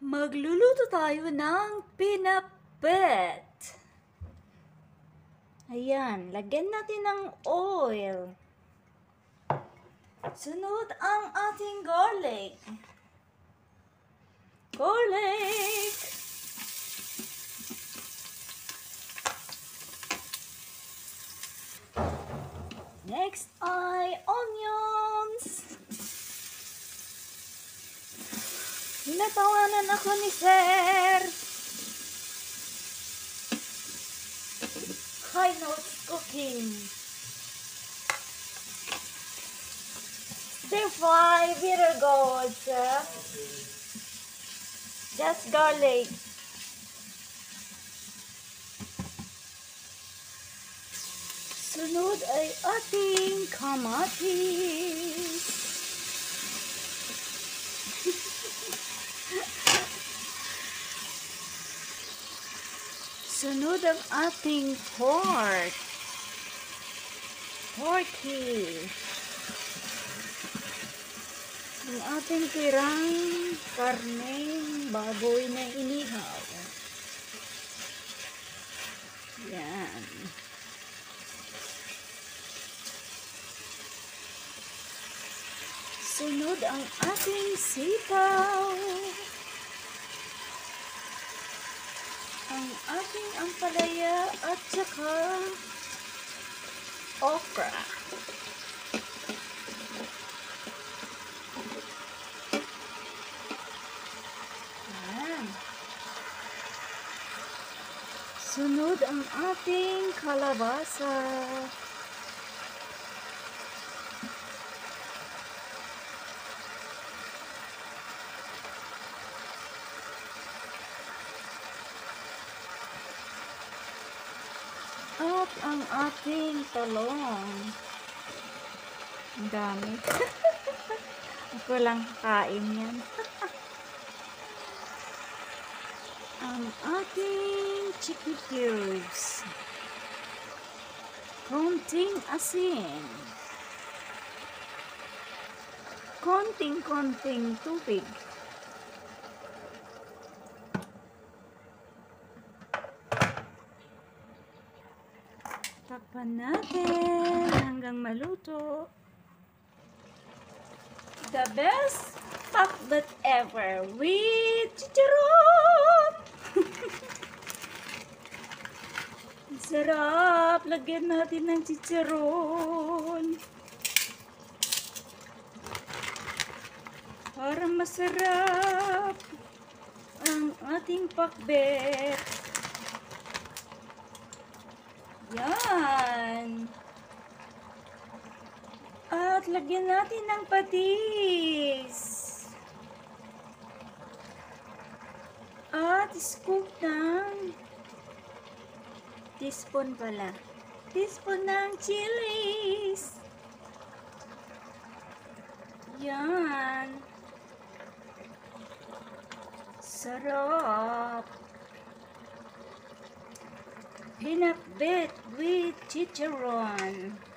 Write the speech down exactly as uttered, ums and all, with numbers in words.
Magluluto tayo ng pinakbet. Ayan, lagyan natin ng oil. Sunod ang ating garlic. Garlic! Next ay onions. Hinatawanan ako ni Sir. High notes cooking. Stir fry, bitter gold, sir. Just garlic. Sunod ay ating kamatis. Sunod ang ating pork. Porky. Ang ating tirang karneng baboy na inihaw. Yan. Sunod ang ating sitaw. Ang ating ampalaya at saka okra. Yan. Sunod ang ating kalabasa. At ang ating talong. Ang dami. Ako lang kain yan. Ang ating chicken cubes. Konting asin. Konting-konting tubig. Takpan natin hanggang maluto. The best pinakbet ever with chicharon! Sarap! Lagyan natin ng chicharon. Para masarap ang ating pinakbet. Yan. At lagyan natin ng patis. At scoop ng teaspoon pala. Teaspoon ng chilies. Yan. Sarap. Pinakbet with chicharon.